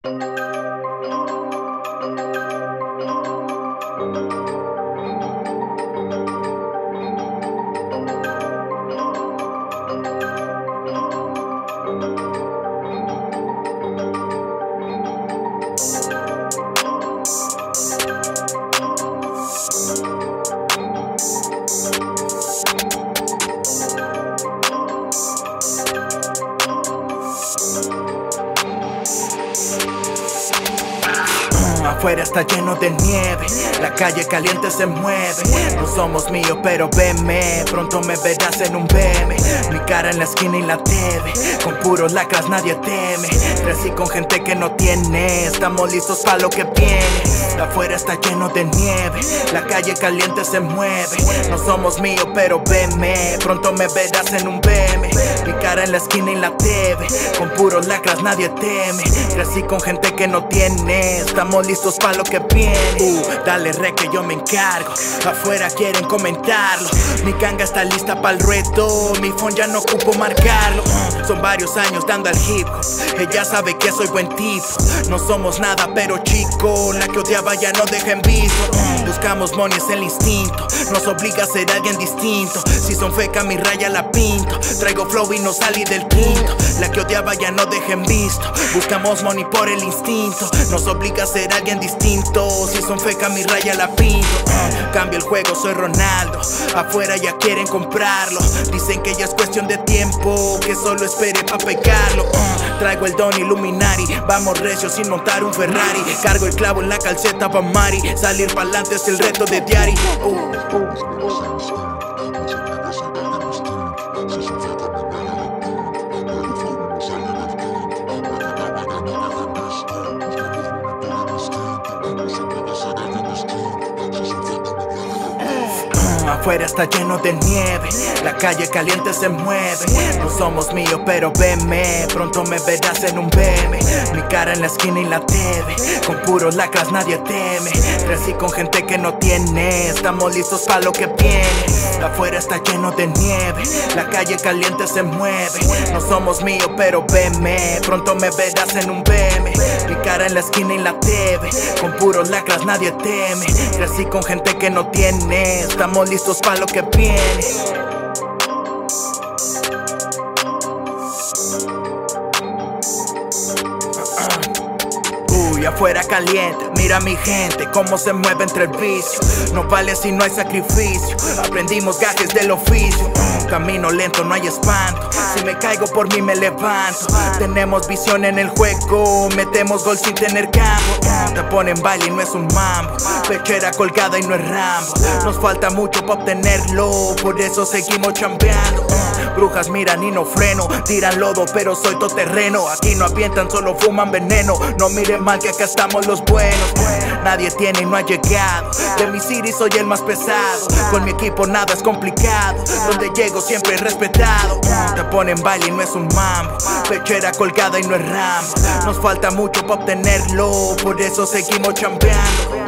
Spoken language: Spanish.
Afuera está lleno de nieve, la calle caliente se mueve. No somos míos pero veme, pronto me verás en un BM. Mi cara en la esquina y la TV, con puros lacras nadie teme. Crecí con gente que no tiene, estamos listos para lo que viene. Afuera está lleno de nieve, la calle caliente se mueve. No somos míos pero veme, pronto me verás en un BM. Mi cara en la esquina y la TV, con puros lacras nadie teme. Crecí con gente que no tiene, estamos listos para lo que viene. Dale re que yo me encargo, afuera quieren comentarlo. Mi ganga está lista para el reto, mi phone ya no ocupo marcarlo. Son varios años dando al hip hop, ella sabe que soy buen tipo. No somos nada pero chico, la que odiaba ya no deja en visto. Buscamos money, es el instinto, nos obliga a ser alguien distinto. Si son feca mi raya la pinto, traigo flow y no salí del quinto. La que odiaba ya no deja en visto, buscamos money por el instinto, nos obliga a ser alguien distinto. Si son feca mi raya la pinto. Cambia el juego, soy Ronaldo, afuera ya quieren comprarlo. Dicen que ya es cuestión de tiempo, que solo espere pa' pegarlo. Traigo el don Illuminati, vamos recio sin montar un Ferrari. Cargo el clavo en la calceta pa' Mari, salir pa'lante es el reto de diario. Afuera está lleno de nieve, la calle caliente se mueve. No somos míos pero veme, pronto me verás en un BM. Mi cara en la esquina y la TV, con puros lacras nadie teme. Crecí con gente que no tiene, estamos listos para lo que viene. Afuera está lleno de nieve, la calle caliente se mueve. No somos míos pero veme, pronto me verás en un BM. Mi cara en la esquina y la TV, con puros lacras nadie teme. Crecí con gente que no tiene, estamos listos para lo que viene. Afuera caliente, mira mi gente cómo se mueve entre el vicio. No vale si no hay sacrificio, aprendimos gajes del oficio. Camino lento, no hay espanto, si me caigo por mí me levanto. Tenemos visión en el juego, metemos gol sin tener campo. Te ponen baile y no es un mambo, pechera colgada y no es Rambo. Nos falta mucho para obtenerlo, por eso seguimos chambeando. Brujas miran y no freno, tiran lodo pero soy todoterreno. Aquí no avientan, solo fuman veneno. No miren mal que acá estamos los buenos. Nadie tiene y no ha llegado, de mi city soy el más pesado. Con mi equipo nada es complicado, donde llego siempre respetado. Te ponen baile y no es un mambo, pechera colgada y no es Rambo. Nos falta mucho para obtenerlo, por eso seguimos chambeando.